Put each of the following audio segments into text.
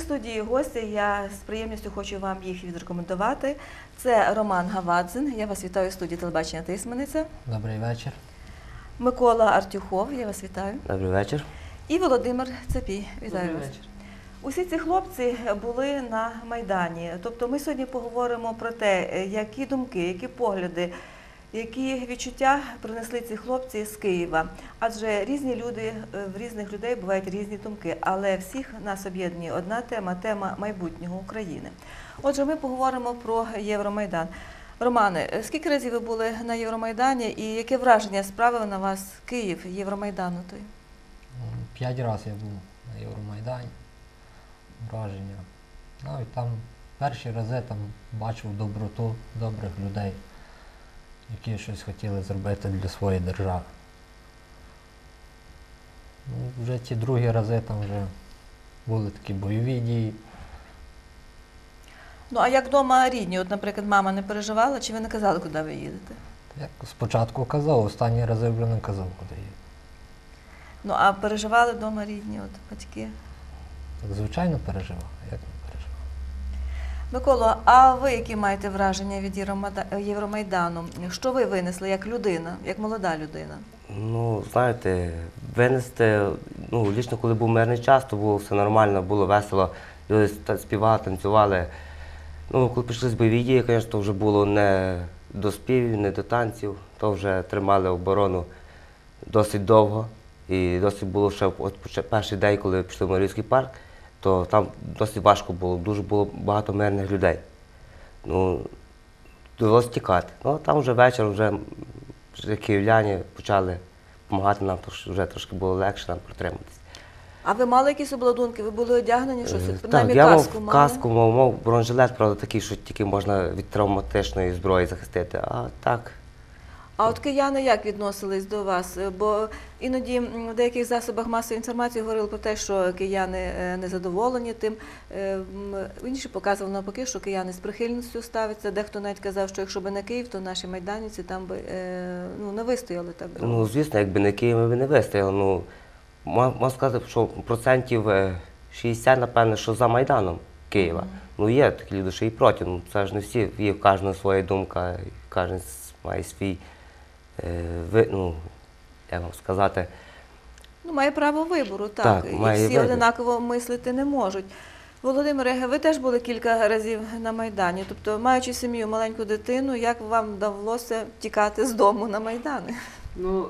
студії гості, я з приємністю хочу вам їх відрекомендувати. Це Роман Гавадзин, я вас вітаю у студії телебачення Тисмениця. Добрий вечір. Микола Артюхов, я вас вітаю. Добрий вечір. І Володимир Цепій, вітаю Добрий вас. вечір. Усі ці хлопці були на Майдані. Тобто ми сьогодні поговоримо про те, які думки, які погляди, які відчуття принесли ці хлопці з Києва. Адже різні люди, в різних людей бувають різні думки, але всіх нас об'єднує одна тема – тема майбутнього України. Отже, ми поговоримо про Євромайдан. Романе, скільки разів ви були на Євромайдані і яке враження справив на вас Київ Євромайдану той? 5 разів я був на Євромайдані. Враження. Навіть там перші рази там бачив доброту добрих людей, які щось хотіли зробити для своєї держави. Ну, вже ті другі рази там вже були такі бойові дії. Ну, а як вдома рідні? От, наприклад, мама не переживала, чи ви не казали, куди ви їдете? Як спочатку казав, останні рази вже не казав, куди їду. Ну, а переживали вдома рідні, от, батьки? Так, звичайно, переживав. Як не переживав? Миколо, а ви які маєте враження від Євромайдану? Що ви винесли як людина, як молода людина? Ну, знаєте, винести, лічно коли був мирний час, то було все нормально, було весело. Люди співали, танцювали. Ну, коли почались бойові дії, звісно, то вже було не до співів, не до танців. То вже тримали оборону досить довго. І досить було ще от перший день, коли пішли в Маріїнський парк, то там досить важко було, дуже було багато мирних людей. Ну, довелося тікати. Ну, там вже вечір, вже київляні почали допомагати нам, то вже трошки було легше нам протриматися. А ви мали якісь обладунки? Ви були одягнені? Щось? Так, Принаймні я каску мав мали? каску, мав бронежилет, правда, такий, що тільки можна від травматичної зброї захистити, а так. А от кияни як відносились до вас? Бо іноді в деяких засобах масової інформації говорили про те, що кияни незадоволені тим. Інші показували навпаки, що кияни з прихильністю ставляться. Дехто навіть казав, що якщо б не Київ, то наші майданівці там би не вистояли так довго. Ну, звісно, якби не Київ, ми б не вистояли. Ну, можна сказати, що процентів 60, напевно, що за Майданом Києва. Ну, є такі люди, що і проти. Ну, це ж не всі, є в кожного своя думка, кожен має свій, як вам сказати. Ну, має право вибору, так. Так, І має всі вибір. однаково мислити не можуть. Володимире, ви теж були кілька разів на Майдані. Тобто, маючи сім'ю, маленьку дитину, як вам вдалося тікати з дому на Майдани? Ну,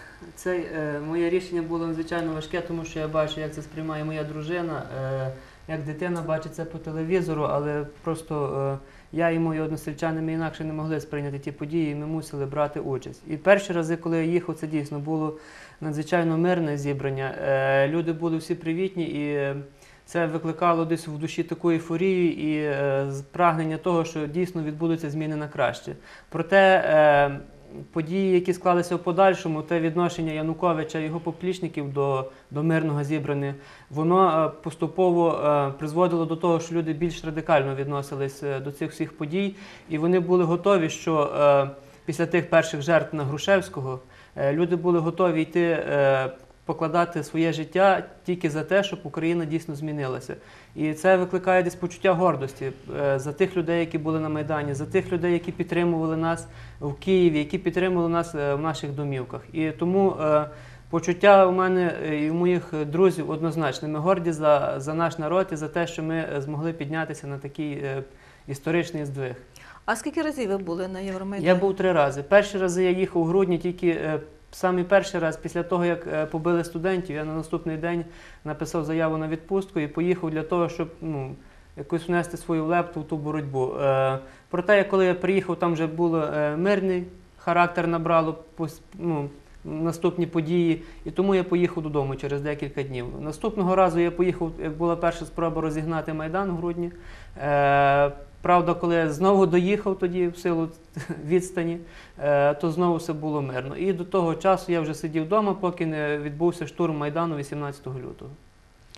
моє рішення було надзвичайно важке, тому що я бачу, як це сприймає моя дружина, як дитина бачить це по телевізору, але просто я і мої односельчани ми інакше не могли сприйняти ті події, і ми мусили брати участь. І перші рази, коли я їхав, це дійсно було надзвичайно мирне зібрання. Люди були всі привітні, і це викликало десь в душі таку ейфорію і прагнення того, що дійсно відбудуться зміни на краще. Проте події, які склалися в подальшому, те відношення Януковича і його поплічників до мирного зібрання, воно поступово призводило до того, що люди більш радикально відносились до цих всіх подій, і вони були готові, що після тих перших жертв на Грушевського, люди були готові йти покладати своє життя тільки за те, щоб Україна дійсно змінилася. І це викликає десь почуття гордості за тих людей, які були на Майдані, за тих людей, які підтримували нас в Києві, які підтримували нас в наших домівках. І тому почуття у мене і у моїх друзів однозначне. Ми горді за наш народ і за те, що ми змогли піднятися на такий історичний здвиг. А скільки разів ви були на Євромайдані? Я був 3 рази. Перші рази я їхав у грудні тільки самий перший раз, після того, як побили студентів, я на наступний день написав заяву на відпустку і поїхав для того, щоб якось внести свою лепту в ту боротьбу. Проте, коли я приїхав, там вже було мирний характер набрало наступні події, і тому я поїхав додому через декілька днів. Наступного разу я поїхав, як була перша спроба розігнати Майдан в грудні. Правда, коли я знову доїхав тоді в силу відстані, то знову все було мирно. І до того часу я вже сидів вдома, поки не відбувся штурм Майдану 18 лютого.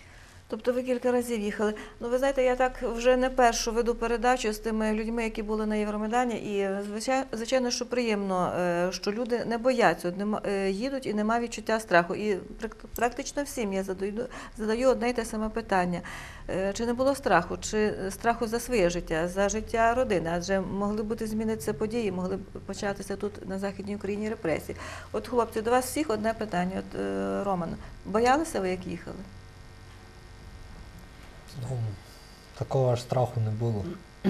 Тобто ви кілька разів їхали. Ну, ви знаєте, я так вже не першу веду передачу з тими людьми, які були на Євромайдані, і звичайно, що приємно, що люди не бояться, їдуть і немає відчуття страху. І практично всім я задаю одне й те саме питання. Чи не було страху? Чи страху за своє життя, за життя родини? Адже могли бути змінитися події, могли б початися тут на Західній Україні репресії. От, хлопці, до вас всіх одне питання. От, Роман, боялися ви, як їхали? Ну, такого аж страху не було.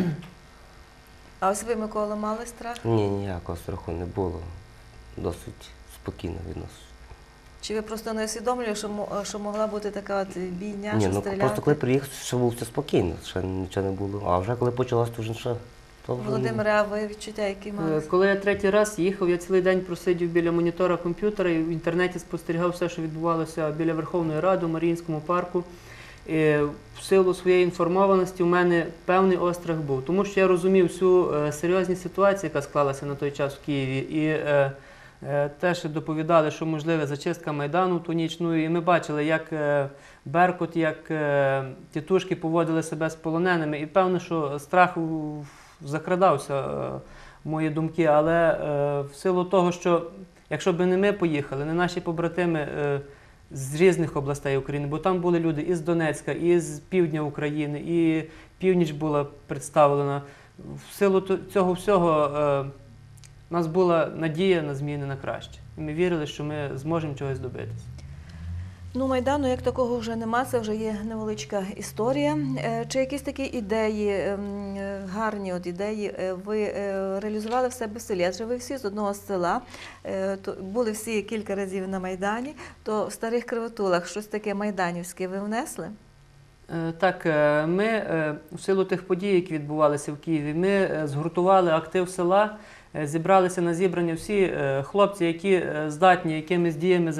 А ось ви, Микола, мали страх? Ні, ніякого страху не було. Досить спокійно відносно. Чи ви просто не усвідомлюєте, що могла бути така от бійня, Ні, що ну стріляти? просто коли приїхав, ще було все спокійно, ще нічого не було. А вже коли почалось, то вже що? То вже... Володимире, а ви відчуття, які мали? Коли я третій раз їхав, я цілий день просидів біля монітора комп'ютера і в інтернеті спостерігав все, що відбувалося біля Верховної Ради, у Маріїнському парку. І в силу своєї інформованості у мене певний острах був, тому що я розумів всю серйозність ситуації, яка склалася на той час в Києві. І теж доповідали, що можливе зачистка Майдану ту ніч. Ну, і ми бачили, як Беркут, як тітушки поводили себе з полоненими. І певно, що страх закрадався в мої думки, але в силу того, що якщо б не ми поїхали, не наші побратими з різних областей України, бо там були люди із Донецька, і з півдня України, і північ була представлена. В силу цього всього у нас була надія на зміни на краще. І ми вірили, що ми зможемо чогось добитися. Ну, Майдану як такого вже нема, це вже є невеличка історія. Чи якісь такі ідеї, гарні от ідеї, ви реалізували в себе в селі? Адже ви всі з одного села, були всі кілька разів на Майдані, то в Старих Кривотулах щось таке майданівське ви внесли? Так, ми в силу тих подій, які відбувалися в Києві, ми згуртували актив села, зібралися на зібрання всі хлопці, які здатні якимись діями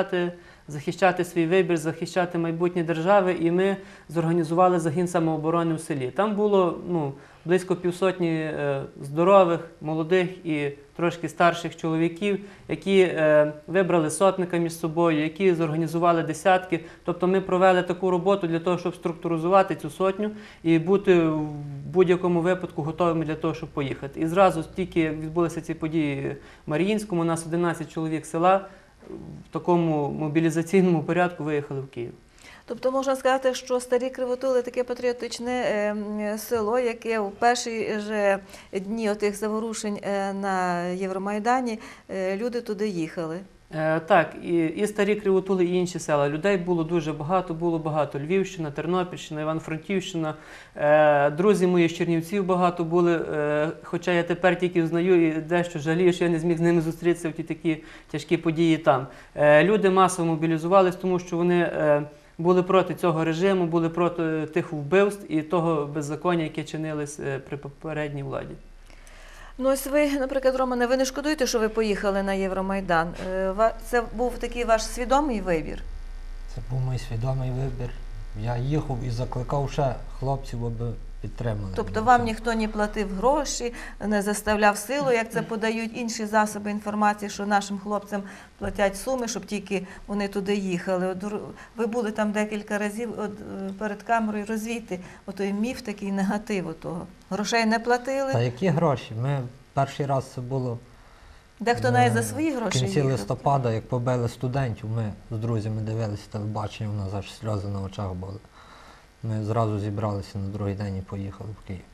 захищати свій вибір, захищати майбутнє держави, і ми зорганізували загін самооборони в селі. Там було близько 500 здорових, молодих і трошки старших чоловіків, які вибрали сотника між собою, які зорганізували десятки. Тобто ми провели таку роботу для того, щоб структуризувати цю сотню і бути в будь-якому випадку готовими для того, щоб поїхати. І зразу, тільки відбулися ці події в Маріїнському, у нас 11 чоловік села в такому мобілізаційному порядку виїхали в Київ. Тобто можна сказати, що Старі Кривотули – таке патріотичне село, яке в перші ж дні отих заворушень на Євромайдані люди туди їхали. Так, і Старі Кривотули, і інші села. Людей було дуже багато, було багато. Львівщина, Тернопільщина, Івано-Франківщина. Друзі мої з Чернівців багато були, хоча я тепер тільки знаю і дещо жалію, що я не зміг з ними зустрітися в ті такі тяжкі події там. Люди масово мобілізувалися, тому що вони були проти цього режиму, були проти тих вбивств і того беззаконня, яке чинилось при попередній владі. Ну ось ви, наприклад, Романе, ви не шкодуєте, що ви поїхали на Євромайдан? Це був такий ваш свідомий вибір? Це був мій свідомий вибір. Я їхав і закликав ще хлопців, аби підтримали. Тобто мене. вам ніхто не платив гроші, не заставляв силу, як це подають інші засоби інформації, що нашим хлопцям платять суми, щоб тільки вони туди їхали. От ви були там декілька разів перед камерою, розвійте отой міф, такий негатив того. Грошей не платили? Та які гроші? Ми перший раз це було Дехто навіть за свої в гроші кінці їхав. листопада, як побили студентів, ми з друзями дивилися телебачення, у нас аж сльози на очах були. Ми зразу зібралися на другий день і поїхали в Київ.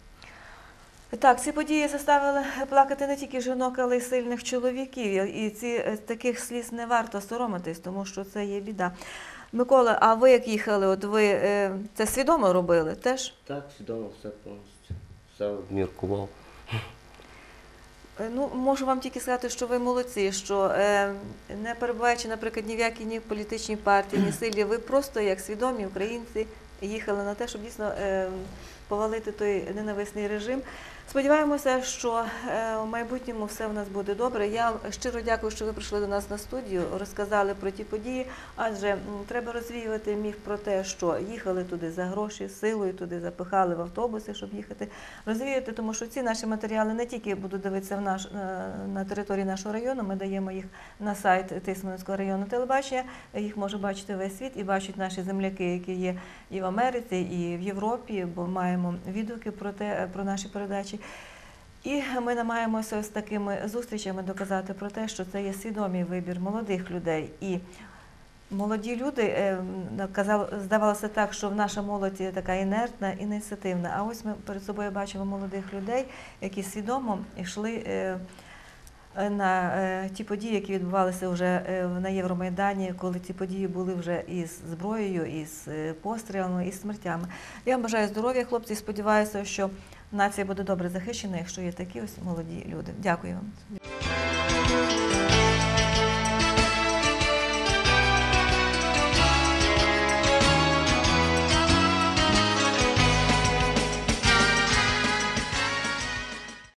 Так, ці події заставили плакати не тільки жінок, але й сильних чоловіків. І таких сліз не варто соромитись, тому що це є біда. Микола, а ви як їхали? От ви це свідомо робили теж? Так, свідомо, все повністю. Все обміркував. Ну, можу вам тільки сказати, що ви молодці, що не перебуваючи, наприклад, ні в якій ні політичній партії, ні силі, ви просто як свідомі українці їхали на те, щоб дійсно повалити той ненависний режим. Сподіваємося, що в майбутньому все в нас буде добре. Я щиро дякую, що ви прийшли до нас на студію, розказали про ті події, адже треба розвіювати міф про те, що їхали туди за гроші, силою туди запихали в автобуси, щоб їхати. Розвіювати, тому що ці наші матеріали не тільки будуть дивитися на території нашого району, ми даємо їх на сайт Тисменського районного телебачення, їх може бачити весь світ і бачать наші земляки, які є і в Америці, і в Європі, бо маємо відгуки про наші передачі. І ми намагаємося ось такими зустрічами доказати про те, що це є свідомий вибір молодих людей. І молоді люди, здавалося так, що наша молодь така інертна, ініціативна. А ось ми перед собою бачимо молодих людей, які свідомо йшли на ті події, які відбувалися вже на Євромайдані, коли ці події були вже із зброєю, із пострілами, із смертями. Я вам бажаю здоров'я, хлопці, і сподіваюся, що нація буде добре захищена, якщо є такі ось молоді люди. Дякую вам.